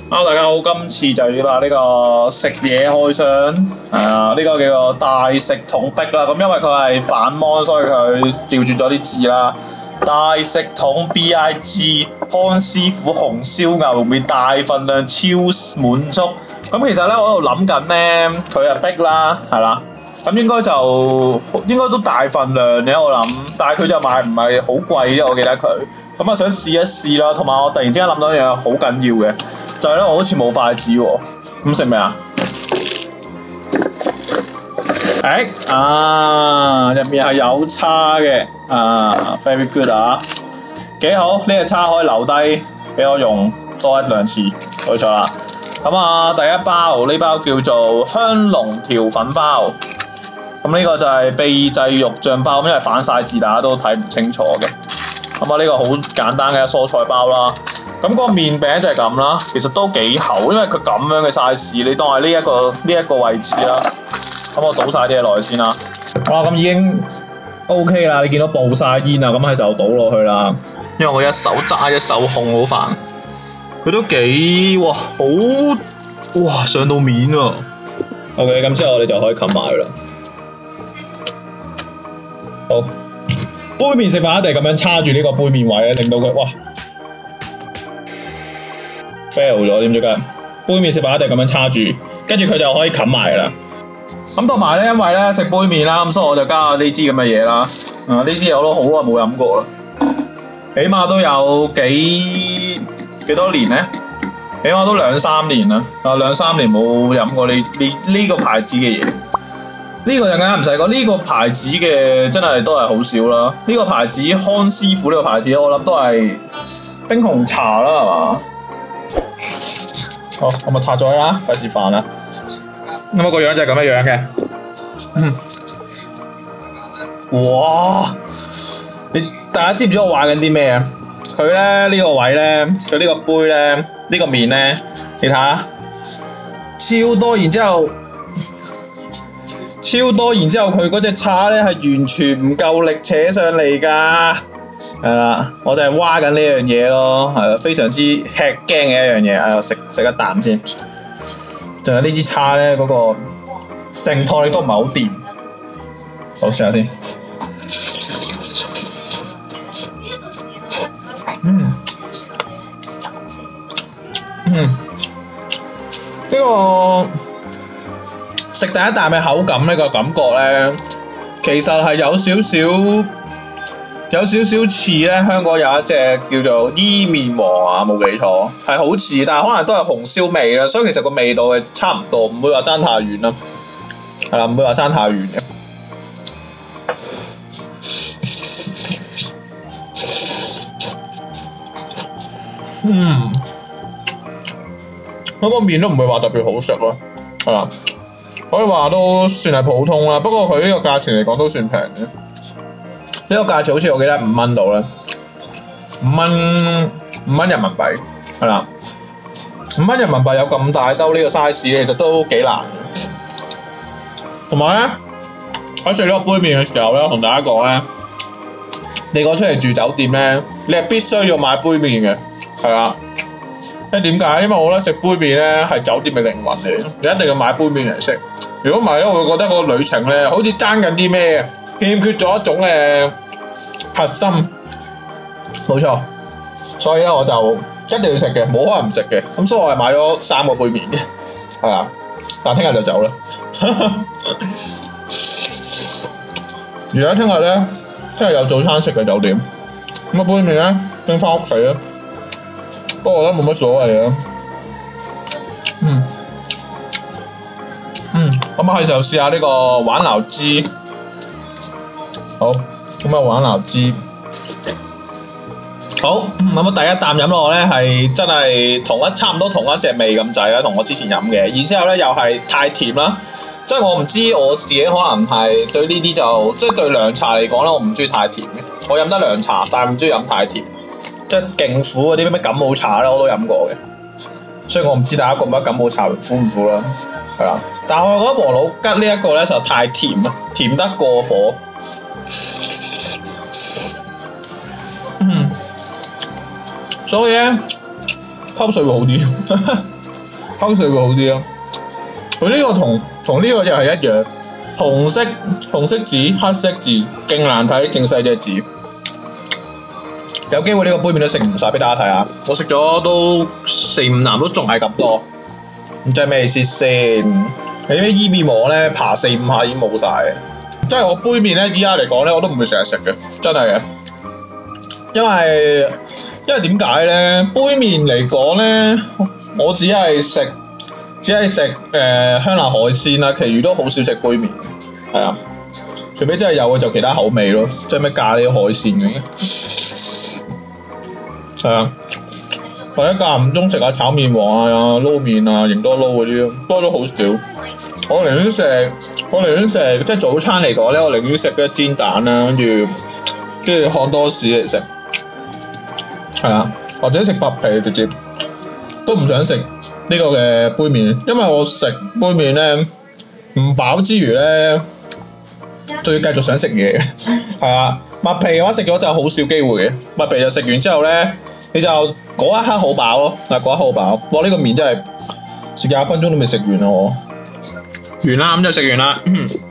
Hello， 大家好，今次就要話呢個食嘢開箱，呢個叫做大食統逼啦。咁因為佢係反芒，所以佢調轉咗啲字啦。大食統 BIG 康師傅紅燒牛肉麵大份量超滿足。咁其實咧，我喺度諗緊咧，佢係逼啦，係啦。咁應該都大份量嘅，我諗，但係佢就賣唔係好貴啫，我記得佢。咁啊，想試一試啦，同埋我突然之間諗到一樣好緊要嘅，就係咧，我好似冇筷子喎，咁食咩啊？入面係有叉嘅，very good 啊，幾好，呢個叉可以留低俾我用多一兩次，冇錯啦。咁啊，第一包呢包叫做香龍條粉包，咁呢個就係秘製肉醬包，因為反晒字，大家都睇唔清楚嘅。咁啊，呢個好簡單嘅蔬菜包啦。咁嗰個麵餅就係咁啦，其實都幾厚，因為佢咁樣嘅 size，你當係呢一個位置啦。咁我倒晒啲嘢落去先啦。哇，咁已經 OK 啦，你見到爆晒煙啦，咁係就倒落去啦。因為我一手揸一手控，好煩。佢都幾哇上到面喎。OK， 咁之後我哋就可以冚埋啦。好。杯麵食法一定咁樣叉住呢個杯麵位咧，令到佢fail 咗點解？杯麵食法一定咁樣叉住，跟住佢就可以冚埋啦。咁同埋咧，因為咧食杯麵啦，咁所以我就加呢支咁嘅嘢啦。呢支我都好耐冇飲過啦，起碼都有幾多年咧？起碼都2-3年啦。2-3年冇飲過呢個牌子嘅嘢。呢個就更加唔使講，呢個牌子嘅真係都係好少啦。呢個牌子康師傅呢個牌子，我諗都係冰紅茶啦，係嘛？好，我咪拆咗啦，費事煩啦。咁啊個樣就係咁樣嘅。哇！大家知唔知我玩緊啲咩啊？佢咧呢個位咧，佢呢個杯咧，呢個麵咧，你睇下，超多，然之後佢嗰隻叉咧係完全唔夠力扯上嚟㗎，係啦，我就係挖緊呢樣嘢咯，係非常之吃驚嘅一樣嘢，食一啖先。仲有呢支叉咧，嗰個承托力都唔係好掂，好試下先。呢個食第一啖嘅口感呢個感覺咧，其實係有少少似咧香港有一隻叫做伊麵王啊，冇記錯係好似，但係可能都係紅燒味啦，所以其實個味道係差唔多，唔會話爭太遠啦，係啦，唔會話爭太遠嘅。嗰個麵都唔會話特別好食咯，係啦，可以話都算係普通啦。不過佢呢個價錢嚟講都算平嘅。呢個價錢好似我記得5蚊到啦，5蚊人民幣，係啦，5蚊人民幣有咁大兜呢個 size， 其實都幾難嘅。同埋咧，喺食呢個杯麵嘅時候咧，同大家講咧，你講出嚟住酒店咧，你係必須要買杯麵嘅，係啦。點解？因為我覺得食杯麵咧係酒店嘅靈魂嚟，你一定要買杯麵嚟食。如果唔係咧，我會覺得個旅程咧好似爭緊啲咩，欠缺咗一種核心。冇錯，所以咧我就一定要食嘅，冇可能唔食嘅。咁所以我係買咗3個杯麵嘅，係啊。但聽日就走啦。而家聽日有早餐食嘅酒店，咁杯麵咧拎翻屋企啦。不過我覺得冇乜所謂啊。咁係時候試下呢個玩撈汁。好，咁啊玩撈汁。好，咁第一啖飲落咧係真係差唔多同一隻味咁滯啦，同我之前飲嘅。然之後咧又係太甜啦，即係我唔知我自己可能係對呢啲就即係對涼茶嚟講咧，我唔中意太甜嘅。我飲得涼茶，但係唔中意飲太甜。即係勁苦嗰啲咩感冒茶咧，我都飲過嘅，所以我唔知大家覺唔覺得感冒茶苦唔苦啦，係啦。但係我覺得和老吉呢一個咧就太甜啦，甜得過火。所以咧溝水會好啲。 溝水會好啲咯。佢呢個同呢個又係一樣，紅色紙黑色字，勁難睇，勁細隻字。有機會呢個杯麵都食唔晒俾大家睇下，我食咗都4-5啖都仲係咁多，咁即係咩意思先？你啲伊麵膜咧爬4-5下已經冇晒嘅，即係我杯麵咧依家嚟講咧我都唔會成日食嘅，真係嘅。因為點解咧？杯麵嚟講咧，我只係食香辣海鮮啦，其餘都好少食杯麵，係啊，除非真係有嘅就其他口味咯，即係咩咖喱海鮮嘅。係啊，或者間唔中食下炒麵王啊、撈麵啊、營多撈嗰啲咯，多咗好少。我寧願食，即係早餐嚟講咧，我寧願食一煎蛋啦，跟住看多士嚟食，係啊，或者食白皮直接，都唔想食呢個嘅杯麵，因為我食杯麵咧唔飽之餘咧，仲要繼續想食嘢嘅，係啊。麥皮嘅話食咗就好少機會嘅，麥皮就食完之後咧，你就嗰一刻好飽咯，嗰一刻好飽。哇！呢個麵真係食20分鐘都未食完啊！我完啦，咁就食完啦。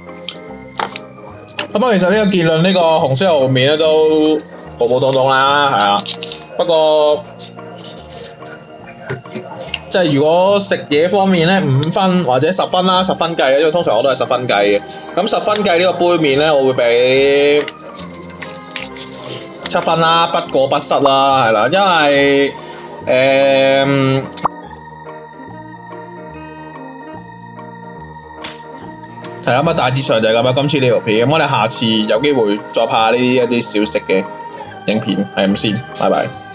咁啊，其實呢個結論，呢個紅燒牛肉麵咧都普普通通啦，係啊。不過即係如果食嘢方面咧，5分或者10分啦，10分計嘅，因為通常我都係10分計嘅。咁10分計呢個杯麵咧，我會俾7分啦，不過不失啦，係啦，因為係啦，咁大致上就係咁啦。今次呢條片，咁我哋下次有機會再拍呢一啲小食嘅影片，係咁先，拜拜。